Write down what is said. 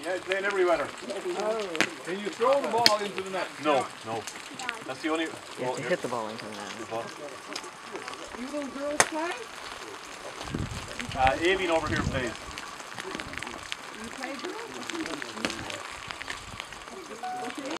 Yeah, playing every weather. Can you throw the ball into the net? No, no. That's the only... You have to hit the ball into the net. You little girls play? Avian over here plays.